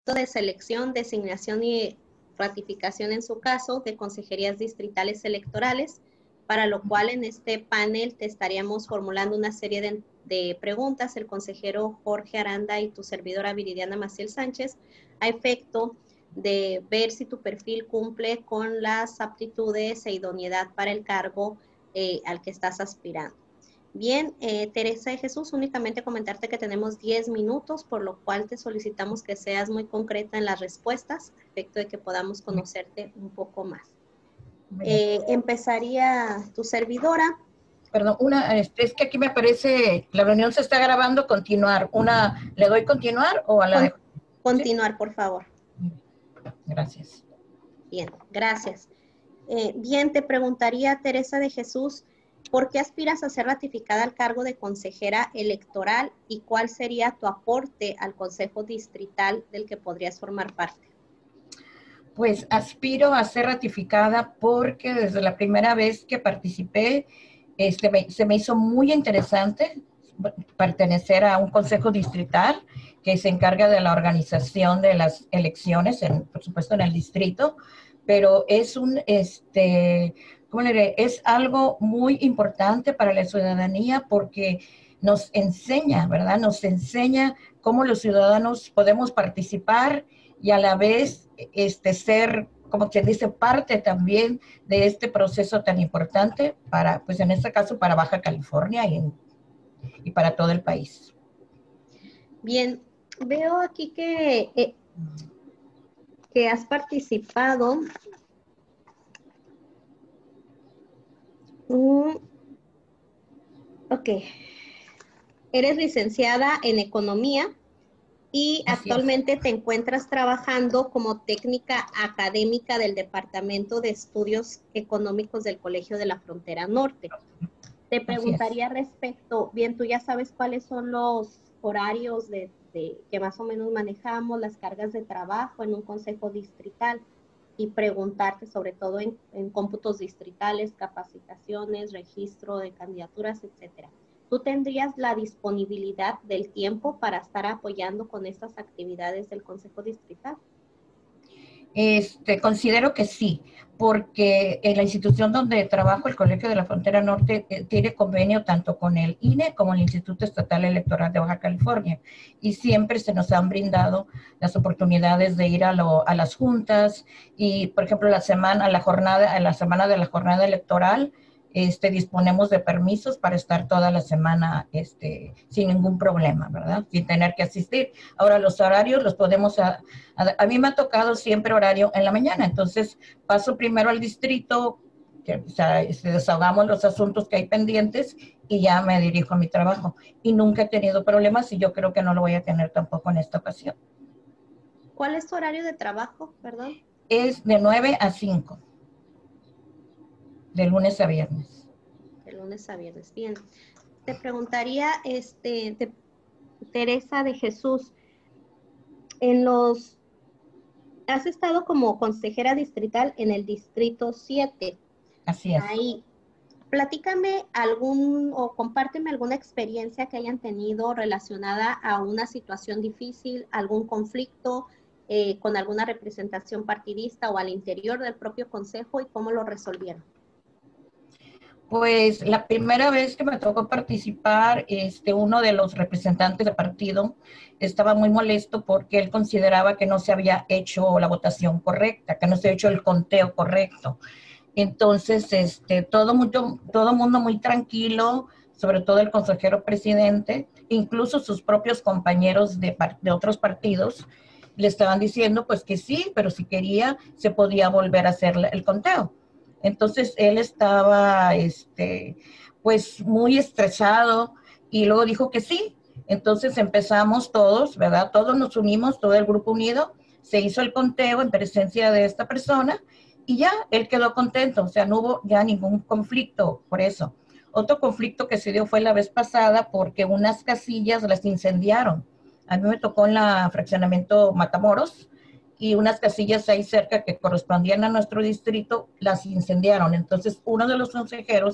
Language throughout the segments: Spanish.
de selección, designación y ratificación en su caso de consejerías distritales electorales, para lo cual en este panel te estaríamos formulando una serie de preguntas, el consejero Jorge Aranda y tu servidora Viridiana Maciel Sánchez, a efecto de ver si tu perfil cumple con las aptitudes e idoneidad para el cargo al que estás aspirando. Bien, Teresa de Jesús, únicamente comentarte que tenemos 10 minutos, por lo cual te solicitamos que seas muy concreta en las respuestas, a efecto de que podamos conocerte un poco más. Empezaría tu servidora. Perdón, es que aquí me aparece, la reunión se está grabando, continuar. ¿Le doy continuar o a la de...? Continuar, ¿sí? Por favor. Gracias. Bien, gracias. Bien, te preguntaría, Teresa de Jesús, ¿por qué aspiras a ser ratificada al cargo de consejera electoral y cuál sería tu aporte al consejo distrital del que podrías formar parte? Pues aspiro a ser ratificada porque desde la primera vez que participé, se me hizo muy interesante pertenecer a un consejo distrital que se encarga de la organización de las elecciones, por supuesto en el distrito, pero es ¿cómo le diré? Es algo muy importante para la ciudadanía porque nos enseña, ¿verdad? Nos enseña cómo los ciudadanos podemos participar y a la vez ser, como quien dice, parte también de este proceso tan importante para, pues en este caso, para Baja California y para todo el país. Bien, veo aquí que has participado. Ok. Eres licenciada en Economía y actualmente te encuentras trabajando como técnica académica del Departamento de Estudios Económicos del Colegio de la Frontera Norte. Te preguntaría respecto, bien, tú ya sabes cuáles son los horarios que más o menos manejamos, las cargas de trabajo en un consejo distrital, y preguntarte sobre todo en cómputos distritales, capacitaciones, registro de candidaturas, etcétera. ¿Tú tendrías la disponibilidad del tiempo para estar apoyando con estas actividades del consejo distrital? Considero que sí, porque en la institución donde trabajo, el Colegio de la Frontera Norte, tiene convenio tanto con el INE como el Instituto Estatal Electoral de Baja California, y siempre se nos han brindado las oportunidades de ir a las juntas, y por ejemplo en la semana de la jornada electoral, disponemos de permisos para estar toda la semana sin ningún problema, ¿verdad? Sin tener que asistir. Ahora, los horarios los podemos... A mí me ha tocado siempre horario en la mañana, entonces paso primero al distrito, desahogamos los asuntos que hay pendientes y ya me dirijo a mi trabajo. Y nunca he tenido problemas y yo creo que no lo voy a tener tampoco en esta ocasión. ¿Cuál es tu horario de trabajo, perdón? Es de 9 a 5. De lunes a viernes. De lunes a viernes, bien. Te preguntaría, Teresa de Jesús, has estado como consejera distrital en el distrito 7. Así es. Ahí, platícame o compárteme alguna experiencia que hayan tenido relacionada a una situación difícil, algún conflicto con alguna representación partidista o al interior del propio consejo y cómo lo resolvieron. Pues la primera vez que me tocó participar, uno de los representantes del partido estaba muy molesto porque él consideraba que no se había hecho la votación correcta, que no se había hecho el conteo correcto. Entonces, todo mundo muy tranquilo, sobre todo el consejero presidente, incluso sus propios compañeros de otros partidos, le estaban diciendo pues que sí, pero si quería se podía volver a hacer el conteo. Entonces él estaba pues muy estresado y luego dijo que sí. Entonces empezamos todos, ¿verdad? Todos nos unimos, todo el grupo unido, se hizo el conteo en presencia de esta persona y ya él quedó contento, o sea, no hubo ya ningún conflicto por eso. Otro conflicto que se dio fue la vez pasada porque unas casillas las incendiaron. A mí me tocó en la fraccionamiento Matamoros, y unas casillas ahí cerca que correspondían a nuestro distrito las incendiaron. Entonces, uno de los consejeros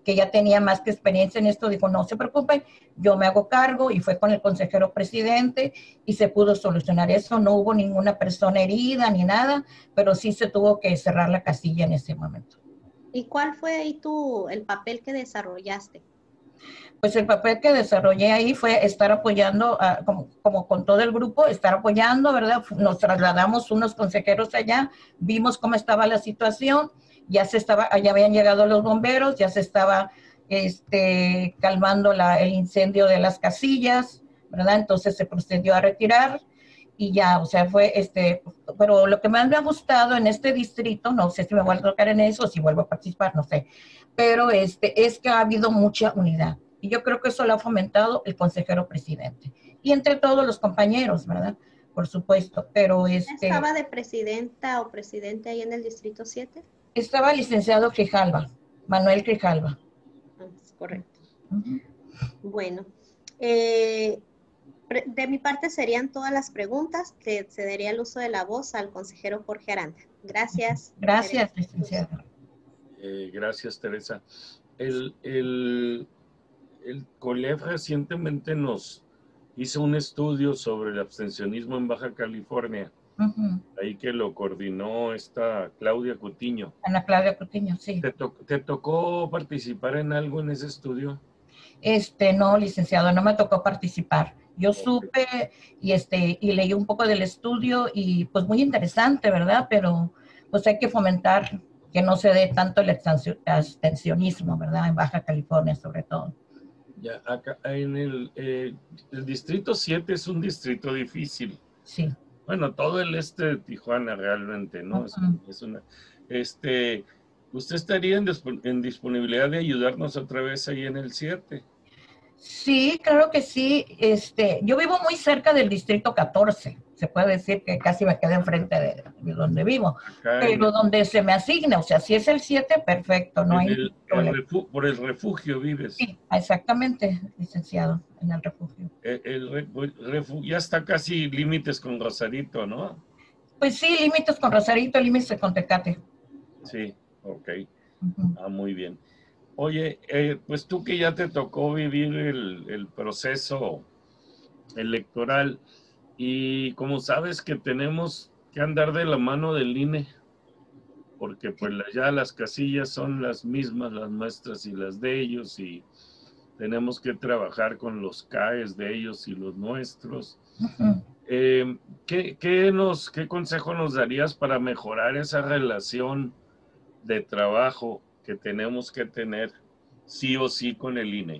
que ya tenía más que experiencia en esto, dijo, no se preocupen, yo me hago cargo, y fue con el consejero presidente y se pudo solucionar eso. No hubo ninguna persona herida ni nada, pero sí se tuvo que cerrar la casilla en ese momento. ¿Y cuál fue ahí el papel que desarrollaste? Pues el papel que desarrollé ahí fue estar apoyando, como con todo el grupo, estar apoyando, ¿verdad? Nos trasladamos unos consejeros allá, vimos cómo estaba la situación, ya habían llegado los bomberos, ya se estaba calmando el incendio de las casillas, ¿verdad? Entonces se procedió a retirar y ya, o sea, pero lo que más me ha gustado en este distrito, no sé si me voy a tocar en eso, si vuelvo a participar, no sé, pero es que ha habido mucha unidad. Y yo creo que eso lo ha fomentado el consejero presidente. Y entre todos los compañeros, ¿verdad? Por supuesto, pero ¿Estaba de presidenta o presidente ahí en el Distrito 7? Estaba el licenciado Grijalva, Manuel Grijalva. Es correcto. Bueno, de mi parte serían todas las preguntas. Te cedería el uso de la voz al consejero Jorge Aranda. Gracias. Gracias, licenciada. Gracias, Teresa. El COLEF recientemente nos hizo un estudio sobre el abstencionismo en Baja California, ahí que lo coordinó esta Claudia Cutiño. Ana Claudia Cutiño, sí. ¿Te tocó participar en algo en ese estudio? No, licenciado, no me tocó participar. Yo supe y leí un poco del estudio y pues muy interesante, ¿verdad? Pero pues hay que fomentar que no se dé tanto el abstencionismo, ¿verdad? En Baja California sobre todo. Ya, acá en el Distrito 7 es un distrito difícil. Sí. Bueno, todo el este de Tijuana realmente, ¿no? ¿Usted estaría en disponibilidad de ayudarnos otra vez ahí en el 7? Sí, claro que sí. Yo vivo muy cerca del Distrito 14. Se puede decir que casi me quedé enfrente de donde vivo. Pero donde se me asigne, o sea, si es el 7, perfecto, no hay problema. Por el refugio vives. Sí, exactamente, licenciado, en el refugio. Ya está casi límites con Rosarito, ¿no? Pues sí, límites con Rosarito, límites con Tecate. Sí, ok. Muy bien. Oye, pues tú que ya te tocó vivir el proceso electoral y como sabes que tenemos que andar de la mano del INE, porque pues ya las casillas son las mismas, las nuestras y las de ellos, y tenemos que trabajar con los CAEs de ellos y los nuestros. ¿Qué consejo nos darías para mejorar esa relación de trabajo que tenemos que tener sí o sí con el INE?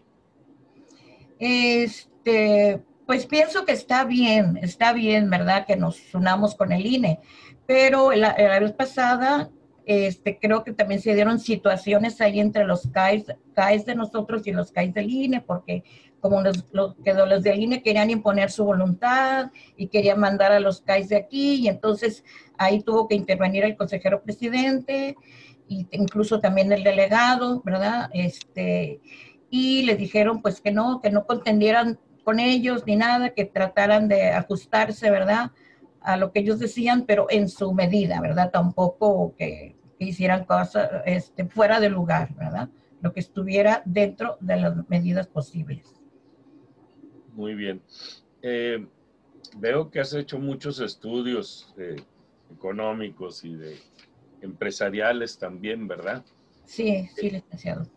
Pues pienso que está bien, ¿verdad? Que nos unamos con el INE, pero la vez pasada creo que también se dieron situaciones ahí entre los CAEs de nosotros y los CAEs del INE, porque como los del INE querían imponer su voluntad y querían mandar a los CAEs de aquí, y entonces ahí tuvo que intervenir el consejero presidente y incluso también el delegado, ¿verdad? Y les dijeron pues que no contendieran con ellos ni nada, que trataran de ajustarse, ¿verdad?, a lo que ellos decían, pero en su medida, ¿verdad? Tampoco que hicieran cosas fuera de lugar, ¿verdad? Lo que estuviera dentro de las medidas posibles. Muy bien. Veo que has hecho muchos estudios económicos y empresariales también, ¿verdad? Sí, licenciado.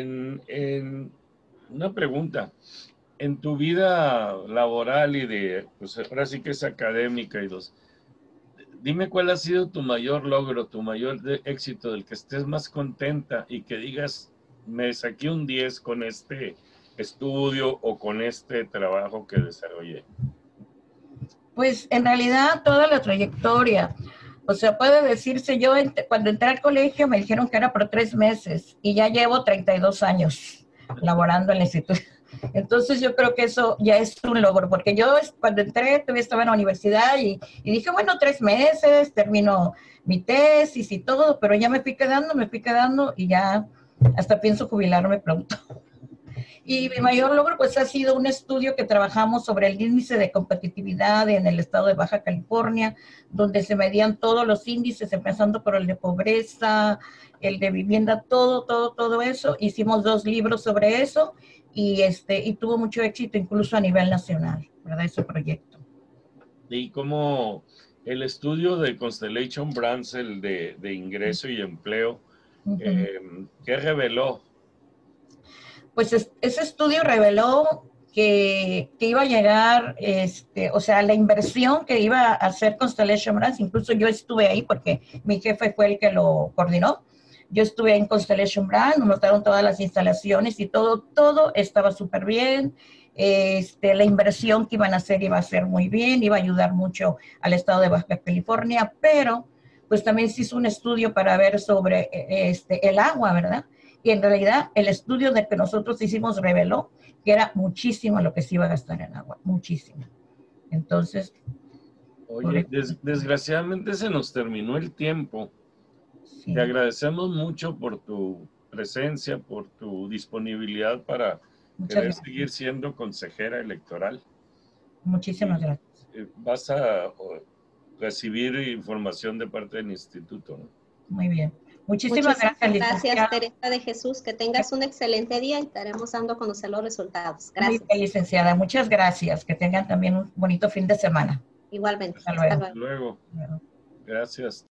Una pregunta. En tu vida laboral y pues ahora sí que es académica dime cuál ha sido tu mayor logro, tu mayor éxito, del que estés más contenta y que digas, me saqué un 10 con este estudio o con este trabajo que desarrollé. Pues en realidad toda la trayectoria, o sea, puede decirse, yo cuando entré al colegio me dijeron que era por 3 meses y ya llevo 32 años laborando en el instituto. Entonces yo creo que eso ya es un logro, porque yo cuando entré todavía estaba en la universidad y dije, bueno, 3 meses, termino mi tesis y todo, pero ya me fui quedando y ya hasta pienso jubilarme pronto. Y mi mayor logro pues ha sido un estudio que trabajamos sobre el índice de competitividad en el estado de Baja California, donde se medían todos los índices, empezando por el de pobreza, el de vivienda, todo eso. Hicimos 2 libros sobre eso y tuvo mucho éxito incluso a nivel nacional, ¿verdad? Ese proyecto. Y como el estudio de Constellation Brands, el de ingreso y empleo, ¿qué reveló? Pues ese estudio reveló que iba a llegar, o sea, la inversión que iba a hacer Constellation Brands, incluso yo estuve ahí porque mi jefe fue el que lo coordinó. Yo estuve en Constellation Brands, nos mostraron todas las instalaciones y todo estaba súper bien. La inversión que iban a hacer iba a ser muy bien, iba a ayudar mucho al estado de Baja California, pero pues también se hizo un estudio para ver sobre el agua, ¿verdad? Y en realidad el estudio del que nosotros hicimos reveló que era muchísimo lo que se iba a gastar en agua, muchísimo. Entonces... Oye, desgraciadamente se nos terminó el tiempo. Sí. Te agradecemos mucho por tu presencia, por tu disponibilidad para querer seguir siendo consejera electoral. Muchísimas gracias. Vas a recibir información de parte del instituto, ¿no? Muy bien. Muchísimas gracias, gracias, Teresa de Jesús. Que tengas un excelente día y estaremos dando a conocer los resultados. Gracias. Muy bien, licenciada. Muchas gracias. Que tengan también un bonito fin de semana. Igualmente. Hasta luego. Gracias.